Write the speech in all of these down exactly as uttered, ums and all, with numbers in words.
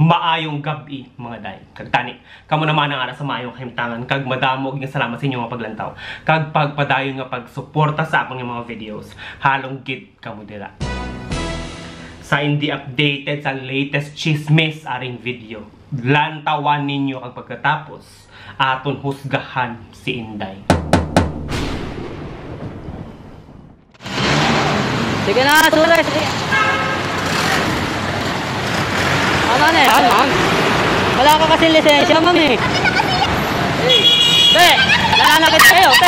Maayong gabi mga day. Kag tani, kamo naman ang ara sa maayong kahimtangan kag madamo nga salamat sa inyo nga paglantaw. Kag pagpadayon nga pagsuporta sa akong mga videos. Halong gid kamo dira. Sa hindi updated sa latest chismis aring video. Lantawan ninyo kag pagkatapos aton husgahan si Inday. Sige na, suray, sige. Ano na eh, ano? Wala ka kasi lisensya, mami. Be, nananakit kayo, be.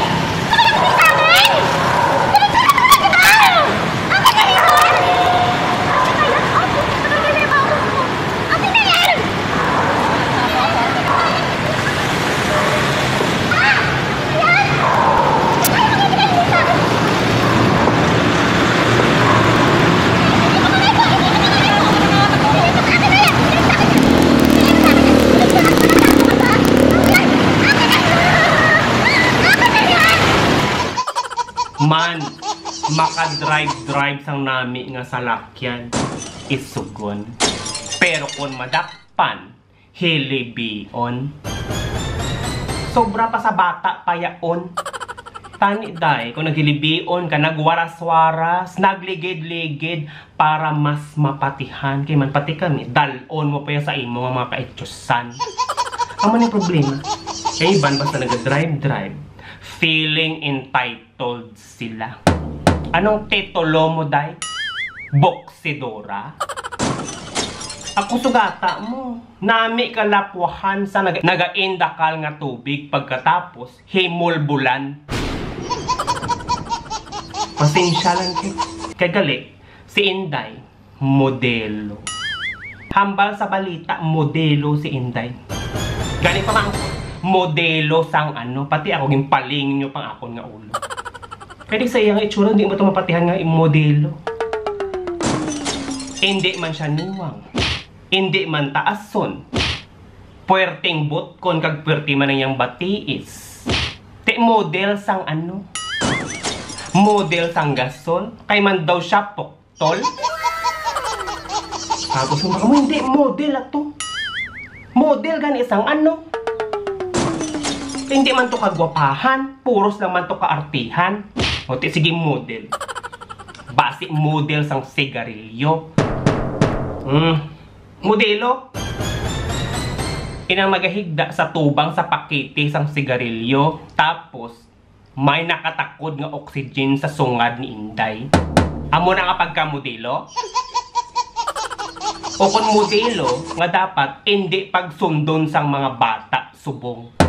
Man, maka-drive-drive sang nami nga salakyan isugon. Pero kung madakpan, hilibion. Sobra pa sa bata payaon. Tani day, kung naghilibion ka, nagwaras-waras, nagligid-ligid para mas mapatihan. Kaya man pati kami, dalon mo pa yan sa imo mga kaitsusan. Ang man yung problema, kaya iban basta nag-drive-drive. Feeling entitled sila. Anong titulo mo, day? Boksidora? Ako sugata mo. Nami kalapwahan sa nag naga-indakal nga tubig pagkatapos himulbulan. Pasensya lang kay, kay gali. Si Inday, modelo. Hambal sa balita, modelo si Inday. Gani pa man modelo sang ano, pati ako gimpaling nyo pang akon nga ulo. Kaya sa iyang itsura, hindi mo ito mapatihan nga modelo. Hindi man siya niwang. Hindi man taason. Puwerteng butkon kag puwerte man ang iyang batiis. Te model sang ano? Model sang gasol. Kay man daw siya poktol. Tapos mo mo hindi model ato. Model gani isang ano? Hindi man to kagwapahan, puros lang man to kaartihan. O ti sige model. Basi model sang sigarilyo. Hmm. Modelo. Inang magahigda sa tubang sa pakete sang sigarilyo. Tapos, may nakatakod nga oxygen sa sungad ni Inday. Amo na nga pagka-modelo? O kung modelo, nga dapat hindi pagsundon sang mga bata subong.